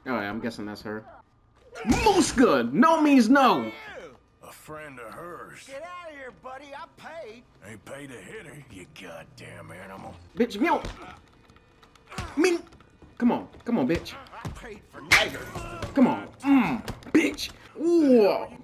Oh yeah, I'm guessing that's her. Muska! No means no! A friend of hers. Get out of here, buddy. I paid. Ain't paid to hit her, you goddamn animal. Bitch, if you don't... I mean... Come on, bitch. I paid for Niger. Come on. Bitch. Ooh.